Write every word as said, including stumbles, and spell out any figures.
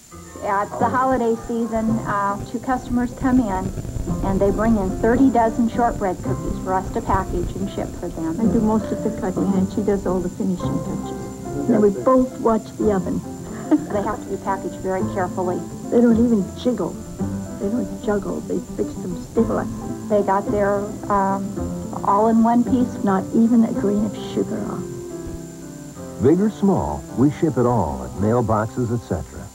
At the holiday season, uh, two customers come in, and they bring in thirty dozen shortbread cookies for us to package and ship for them. I do most of the cutting, and she does all the finishing touches. And then we both watch the oven. They have to be packaged very carefully. They don't even jiggle. They don't juggle. They fix them stable. They got their um, all in one piece. Not even a grain of sugar off. Big or small, we ship it all at mailboxes, et cetera.